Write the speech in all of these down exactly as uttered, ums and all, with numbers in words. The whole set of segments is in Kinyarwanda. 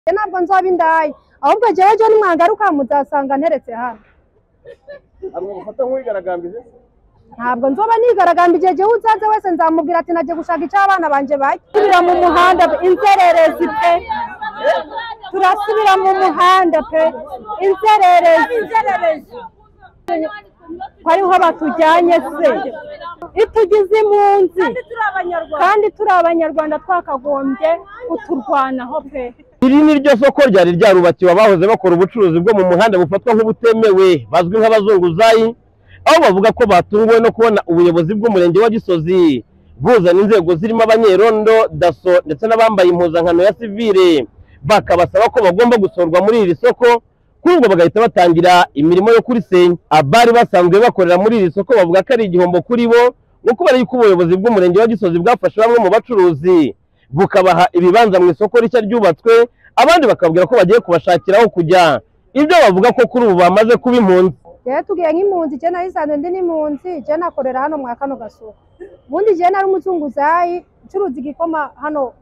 ntabwo nzoba indayi ahubwo jewe jo nimwangaruka muzasanga nteretse hano. Amwe gufata nk'uwigaragambije ntabwo nzoba nigaragambije jewe uzaze wese nzamubwira ati naje gushaka icyo abana banje bakibira mu muhanda inzererezi pe turasubira mu muhanda pe inzererezi kwariho batujyanye se itugize impunzi kandi turi abanyarwanda twakagombye kuturwanaho pe. Iri ni ryo soko ryari ryarubakiwe abahoze bakora ubucuruzi bwo mu muhanda bufatwa nk'ubutemewe bazwi nk'abazunguzayi, aho bavuga ko batunguwe no kubona ubuyobozi bw'umurenge wa Gisozi buzana inzego zirimo abanyerondo, daso ndetse n'abambaye impuzankano ya sivile bakabasaba ko bagomba gusorwa muri iri soko, kuri ubwo bagahita batangira imirimo yo kurisenya. Abari basanzwe bakorera muri iri soko bavuga ko ari igihombo kuri bo no kubera yuko ubuyobozi bw'umurenge wa Gisozi bwafashe bamwe mu bacuruzi bukabaha ibibanza mu isoko rishya ryubatswe, abandi bakabwira ko bagiye kubashakiraho kujya, ibyo bavuga ko kuri ubu bamaze kuba impunzi. Jewe tugiye nk'impunzi, je nahisanzwe ndi n'impunzi, je nakorera hano mwa kano gasoko. Ubundi je nari umuzunguzayi ucuruza igikoma hano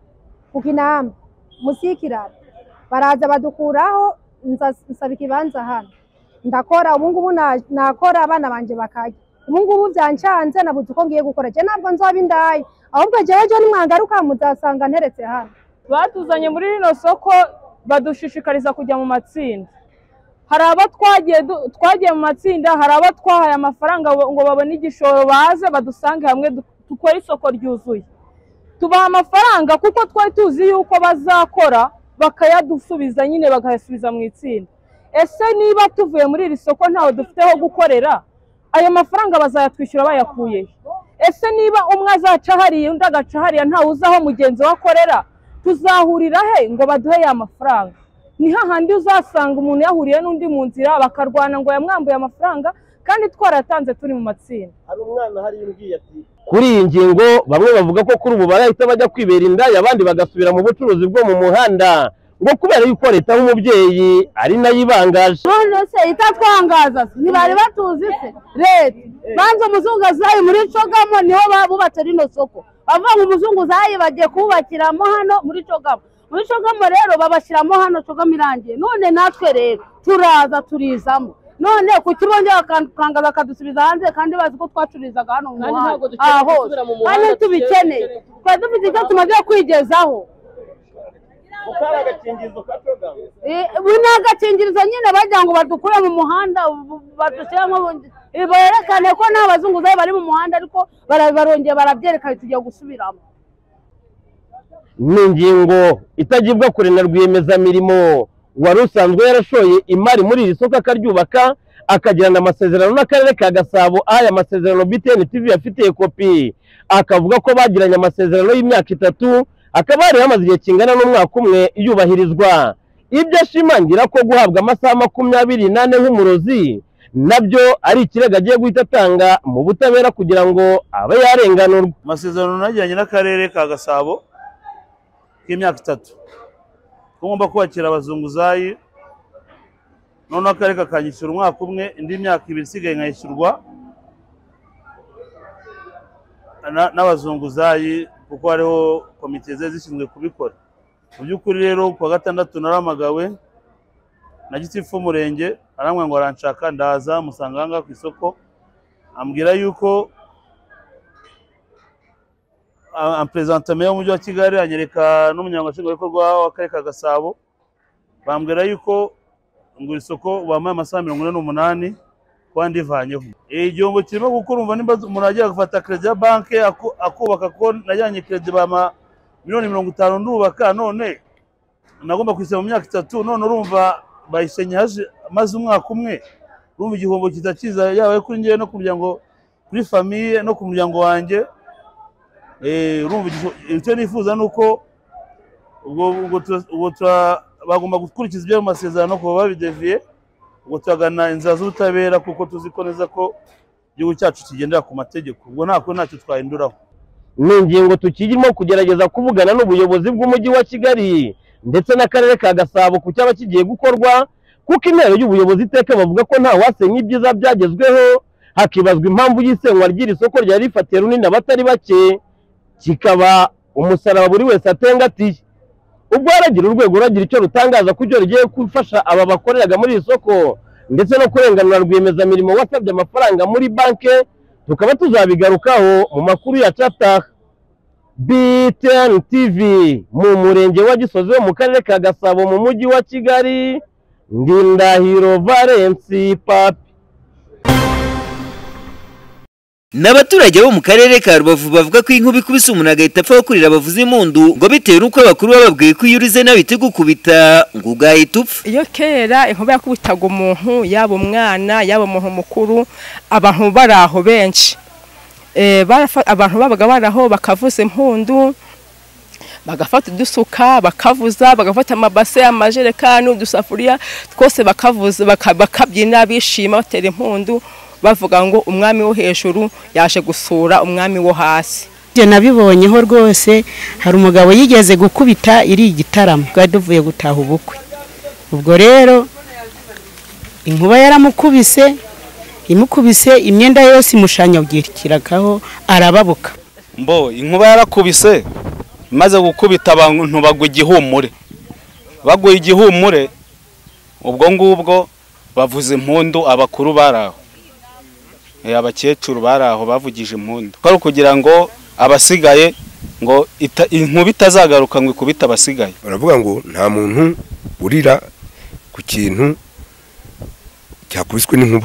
ku Kinamba musikirara, baraza badukuraho nsaba ikibanza hano ndakora. Ubu ngubu nakora abana banje bakajya, ubu ngubu byancanze nabuze uko ngiye gukora. Je ntabwo nzoba indayi ahubwo jewe jo nimwangaruka muzasanga nteretse hano. Batuzanye muri rino soko badushishikariza kujya mu matsinda. Hari aba twagiye twagiye mu matsinda, hari aba twahaye amafaranga ngo babone igishoro baze badusange hamwe dukora isoko ryuzuye. Tubaha amafaranga kuko twari tuzi yuko bazakora bakayadusubiza nyine bakayasubiza mu itsinda. Ese niba tuvuye muri iri soko ntaho dufiteho gukorera, ayo mafaranga bazayatwishyura bayakuye? Ese niba umwe azaca hariya undi agaca hariya ntawe uzaho mugenzi we akorera, tuzahurira he ngo baduhe ya mafaranga? Ni hahandi uzasanga umuntu yahuriye n'undi mu nzira bakarwana ngo yamwambuye amafaranga kandi twaratanze turi mu matsinda. Hari umwana hari imbwiye ati kuri iyi ngingo bamwe bavuga ko kuri ubu barahita bajya kwibera indaya, abandi bagasubira mu bucuruzi bwo mu muhanda ngo kubera yuko leta nk'umubyeyi ari nayo ibangaje. None se itatwangaza ntibari batuzi se leta banze umuzunguzayi muri Cogamo niho babubatse rino soko, bavuga ngo umuzunguzayi bagiye kubakiramo hano muri Cogamo. Muri Cogamo rero babashyiramo hano Cogamo irangiye, none natwe rero turaza turizamo, none ku kibonye bakangaza bakadusubiza hanze kandi bazi ko twacurizaga hano mu muhanda aho kandi tubikeneye twari dufite icyo tumaze kwigezaho. Ukara agakingirizo ka Cogamo eh buna agakingirizo nyine bajya ngo badukure mu muhanda badushyiramo berekane ko nta bazunguzayi bari mu muhanda, ariko barongeye barabyerekana tugiye gusubiramo. Ni ingingo itagibwa kure na rwiyemezamirimo wari usanzwe yarashoye imari muri iri soko akaryubaka akagirana amasezerano n'akarere ka Gasabo. Aya masezerano B T N T V yafitiye kopi, akavuga ko bagiranye amasezerano y'imyaka itatu, akaba yari yamaze igihe kingana n'umwaka umwe yubahirizwa. Ibyo ashimangira ko guhabwa amasaha makumyabiri n'ane nk'umurozi nabyo ari ikirego agiye guhita atanga mu butabera kugira ngo abe yarenganurwa. Amasezerano najyanye n'akarere ka Gasabo k'imyaka itatu ko ngomba kubakira abazunguzayi, none akarere kakanyishyura umwaka umwe, indi myaka ibiri isigaye nkayishyurwa n'abazunguzayi kuko hariho komite ze zishinzwe kubikora. Mu by'ukuri rero kuwa gatandatu naramagawe na gitifu umurenge aramwe ngo aranshaka, ndaza musanga hanga ku isoko ambwira yuko ampresenta meya w'umujyi wa Kigali anyereka n'umunyamabanga nshingwabikorwa w'akarere ka Gasabo, bambwira yuko ngo isoko bamaye amasaha mirongo ine n'umunani kwa ndivanyeho. Igihombo kirimo kuko urumva nimba umuntu agiye gufata credit ya banke akubaka ko najyanye credit bama miliyoni mirongo itanu ndubaka, none nagomba kwisaba mu myaka itatu, none urumva bayisenye haje maze umwaka umwe, urumva igihombo kitakiza yawe kuri ngiye no ku muryango, kuri famille no ku muryango wanjye. Eh urumva icyo nifuza nuko ubwo ubwo bagomba gukurikiza ibyo amasezerano ko babideviye, ubwo turagana inzira z'ubutabera kuko tuziko neza ko igihugu cyacu kigendera ku mategeko, ubwo ntako ntacyo twahinduraho. Ni ingingo tukirimo kugerageza kuvugana n'ubuyobozi bw'umujyi wa Kigali ndetse n'akarere ka Gasabo ku cyaba kigiye gukorwa, kuko intero y'ubuyobozi iteka bavuga ko nta wasenya ibyiza byagezweho, hakibazwa impamvu y'isenywa ry'iri soko ryari rifatiye runini abatari bake, kikaba umusaraba buri wese atengatiye. ubwo haragira urwego ruragira icyo rutangaza ku byo rugiye gufasha aba bakoreraga muri iri soko ndetse no kurenganura rwiyemezamirimo wasabye amafaranga muri banki, tukaba tuzabigarukaho mu makuru ya Chapter. B T N T V mu murenge wa Gisozi wo mu karere ka Gasabo mu mujyi wa Kigali, Ndindahiro Valence Papi. N'abaturage bo mu karere ka Rubavu bavuga ko inkuba ikubise umuntu agahita apfa kurira abavuza impundu ngo bitewe n'uko abakuru bababwiye ko iyo urize nawe itegukubita ngo ugahita upfa. Iyo kera inkuba yakubitaga umuntu, yaba umwana yaba umuntu mukuru, abantu bari aho benshi eh abantu babaga baraho bakavuza impundu, bagafata udusuka bakavuza, bagafata amabase amajerekani udusafuriya twose bakavuza bakabyina bishima batera impundu bavuga ngo umwami wo hejuru yaje gusura umwami wo hasi. Je nabibonyeho rwose, hari umugabo yigeze gukubita iri igitaramo twaduvuye gutaha ubukwe. Ubwo rero inkuba yaramukubise, imukubise imyenda yose imushanya byirikirakaho arababuka. Mbo inkuba yarakubise maze gukubita abantu bagwa igihumure. Bagwa igihumure ubwo ngubwo bavuze impundu abakuru baraho. E abakecuru baraho bavugije impundu. Ko kugira ngo abasigaye ngo inkuba itazagaruka ngo ikubita abasigaye. Baravuga ngo nta muntu urira ku kintu cyakubiswe n'inkuba.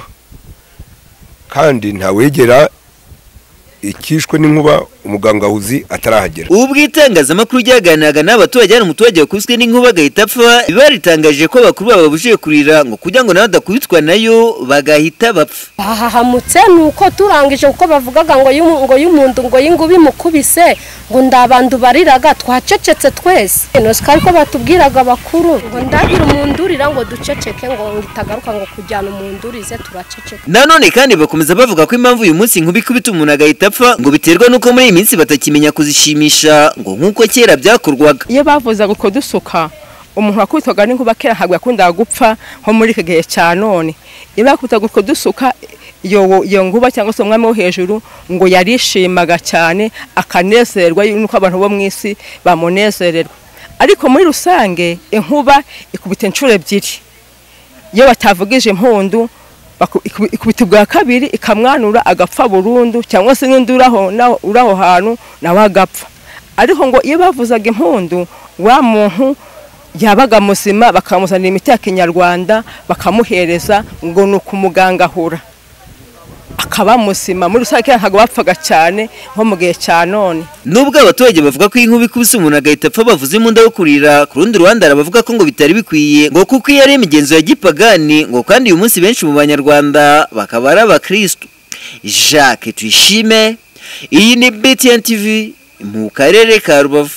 Kandi nta wegera ikishwe n'inkuba umuganga uzi atarahagera. Ubwo itangazamakuru ryaganiraga n'abaturage hano umuturage wakubiswe n'inkuba agahita apfa, baritangaje ko bakuru bababujije kurira ngo kugira ngo nawe adakubitwa nayo bagahita bapfa. Bahahamutse nuko turangije uko bavugaga ngo ngo y'umuntu ngo y'ingubi mukubise ngo ndabandu bariraga twacecetse twese. No skari ko batubwiraga abakuru ngo ndagira umundurira ngo duceceke ngo ngitagaruka ngo kujyana umundurize turaceceka. Nanone kandi bakomeza bavuga ko impamvu uyu munsi inkuba ikubita umuntu agahita apfa ngo biterwa nuko muri iyi minsi batakimenya kuzishimisha ngo nkuko kera byakorwaga. Iyo bavuza uko dusuka umuntu akubitwaga n'inkuba kera ntabwo yakundaga gupfa nko muri iki gihe cya none. Iyo bakubitaga uko dusuka iyo iyo nguba cyangwa se umwami wo hejuru ngo yarishimaga cyane akanezerwa nuko abantu bo mwisi bamunezererwa. Ariko muri rusange inkuba ikubita inshuro ebyiri. Iyo batavugije impundu ikubita bwa kabiri ikamwanura agapfa burundu cyangwa se n'induraho naho uraho hantu nawe agapfa. Ariko ngo iyo bavuzaga impundu wa muntu yabaga muzima bakamuzanira imiti ya Kinyarwanda bakamuhereza ngo nuko umuganga ahura akaba muzima. Muri rusange ntago bapfaga cyane nko mu gihe cya none. Nubwo abaturage bavuga ko inkuba ikubise umuntu agahita apfa bavuze imunda yo kurira, ku rundi ruhande arabavuga ko ngo bitari bikwiye ngo kuko iyo ari imigenzo ya gipagani ngo kandi uyu munsi benshi mu banyarwanda bakaba ari abakristo. Jacques Tuyishime, iyi ni B T N T V mu karere ka Rubavu.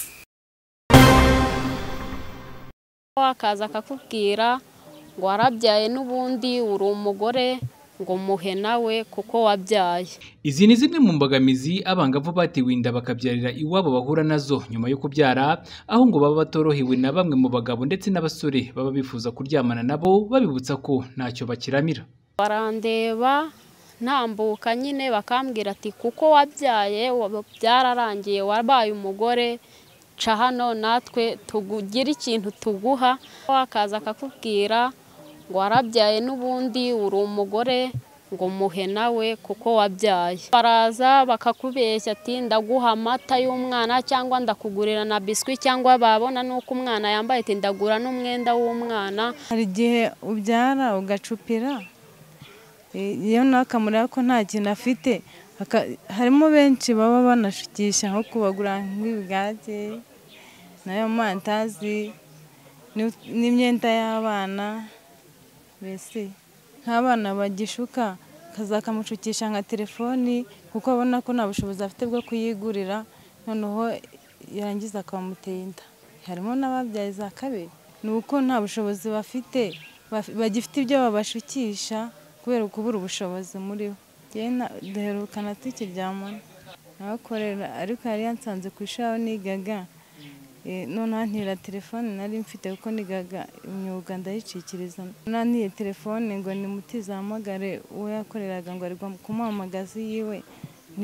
Wakaza akakubwira ngo warabyaye n'ubundi uri umugore ngo muhe nawe kuko wabyaye. Izi ni zimwe mu mbogamizi abangavu batewe inda bakabyarira iwabo bahura nazo nyuma yo kubyara, aho ngo baba batorohewe na bamwe mu bagabo ndetse n'abasore baba bifuza kuryamana nabo babibutsa ko ntacyo bakiramira. Barandeba ntambuka nyine bakambwira ati kuko wabyaye byararangiye wabaye umugore ca hano natwe tugugira ikintu tuguha. Wakaza akakubwira ngo warabyaye n'ubundi uri umugore ngo muhe nawe kuko wabyaye. Baraza bakakubeshya ati ndaguha amata y'umwana cyangwa ndakugurira na biswi cyangwa babona nuko umwana yambaye ati ndagura n'umwenda w'umwana. Hari igihe ubyara ugacupira iyo nakamura ko nta kintu afite. Harimo benshi baba banashukisha nko kubagura nk'ibigage nayo mantazi n'imyenda y'abana. Bese nk'abana bagishuka kazakamushukisha nka telefoni kuko abona ko nta bushobozi afite bwo kuyigurira, noneho yarangiza akamuteye inda. Harimo n'ababyaye za kabiri nuko nta bushobozi bafite bagifite ibyo babashukisha kubera kubura ubushobozi muri bo. Duherukana tukiryamana nabakorera ariko yari yansanze ku ishuri nigaga, none antira telefone nari mfite kuko nigaga imyuga ndayicikiriza. Nantiye telefone ngo nimutizahamagare uwo yakoreraga ngo ari kumuhamagaza yiwe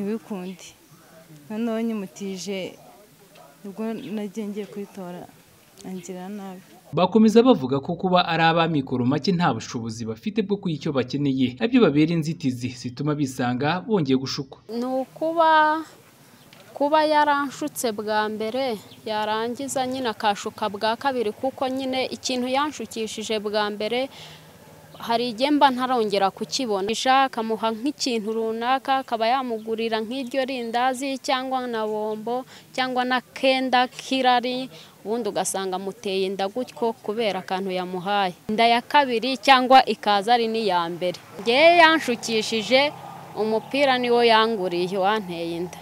ntibikundi. Noneho nyimutije ubwo nagiye ngiye kwitora angira nabi. Bakomeza bavuga ko kuba ari ab'amikoro make nta bushobozi bafite bwo kugira icyo bakeneye abyo babera inzitizi zituma bisanga bongeye gushukwa. Ni ukuba kuba yaranshutse bwa mbere yarangiza nyine akashuka bwa kabiri, kuko nyine ikintu yanshukishije bwa mbere hari igihe mba ntarongera kukibona, akamuha nk'ikintu runaka akaba yamugurira nk'iryo rindazi cyangwa na bombo cyangwa na kenda kirari, ubundi ugasanga muteye inda gutyo kubera akantu yamuhaye. Inda ya kabiri cyangwa ikaza ari n'iya mbere. Ngewe yanshukishije umupira niwo yanguriye wanteye inda.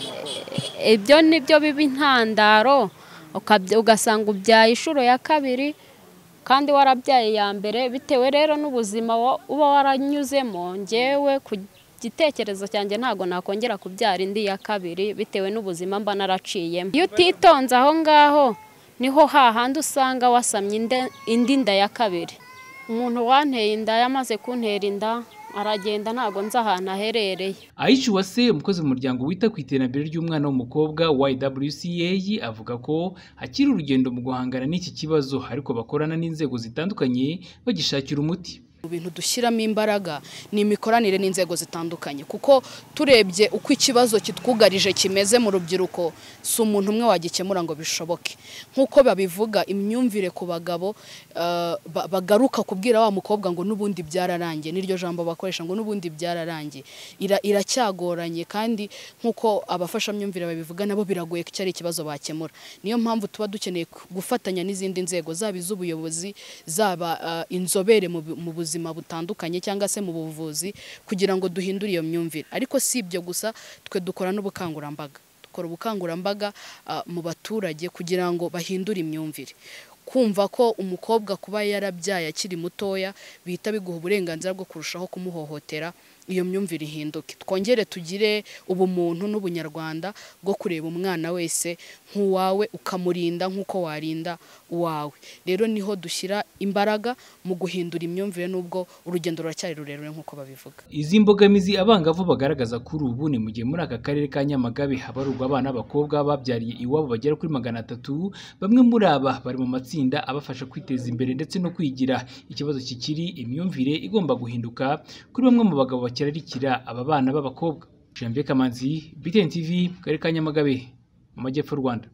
Ibyo nibyo biba intandaro, ugasanga ubyaye inshuro ya kabiri kandi warabyaye ya mbere, bitewe rero n'ubuzima uba waranyuzemo. Ngewe ku gitekerezo cyanjye ntago nakongera kubyara indi ya kabiri bitewe n'ubuzima mba naraciyemo. Iyo utitonze aho ngaho niho hahandi usanga wasamye indi nda ya kabiri. Umuntu wanteye inda yamaze kuntera inda aragenda ntago nzi ahantu aherereye. Aisha Uwase, umukozi mu muryango wita ku iterambere ry'umwana w'umukobwa Y W C A, avuga ko hakiri urugendo mu guhangana n'iki kibazo, ariko bakorana n'inzego zitandukanye bagishakira umuti. Mu bintu dushyiramo imbaraga ni imikoranire n'inzego zitandukanye, kuko turebye uko ikibazo kitwugarije kimeze mu rubyiruko, si umuntu umwe wagikemura ngo bishoboke. Nk'uko babivuga, imyumvire ku bagabo uh, bagaruka kubwira wa mukobwa ngo n'ubundi byararangiye, n'iryo jambo bakoresha ngo n'ubundi byararangiye, ira iracyagoranye, kandi nk'uko abafashamyumvire babivuga nabo biragoye ko cyari ikibazo bakemura. Niyo mpamvu tuba dukeneye gufatanya n'izindi nzego, zaba iz'ubuyobozi, zaba uh, inzobere mu buzima ubuzima butandukanye cyangwa se mu buvuzi, kugira ngo duhindure iyo myumvire. Ariko si ibyo gusa, twe dukora n'ubukangurambaga dukora ubukangurambaga uh, mu baturage kugira ngo bahindure imyumvire. Kumva ko umukobwa kuba yarabyaye akiri mutoya bihita biguha uburenganzira bwo kurushaho kumuhohotera, iyo myumvire ihinduke. Twongere tugire ubumuntu n'ubunyarwanda bwo kureba umwana wese nk'uwawe, ukamurinda nk'uko warinda uwawe. Rero niho dushyira imbaraga mu guhindura imyumvire, n'ubwo urugendo ruracyari rurerure nk'uko babivuga. Izi mbogamizi abangavu bagaragaza kuri ubu ni mu gihe muri aka karere ka Nyamagabe habarurwa abana b'abakobwa babyariye iwabo bagera kuri magana atatu. Bamwe muri aba bari mu matsinda abafasha kwiteza imbere ndetse no kwigira. Ikibazo kikiri imyumvire igomba guhinduka kuri bamwe mu bagabo bakirarikira aba bana b'abakobwa. Jean Kamanzi, B T N T V, karere ka Nyamagabe mu majyepfo y'u Rwanda.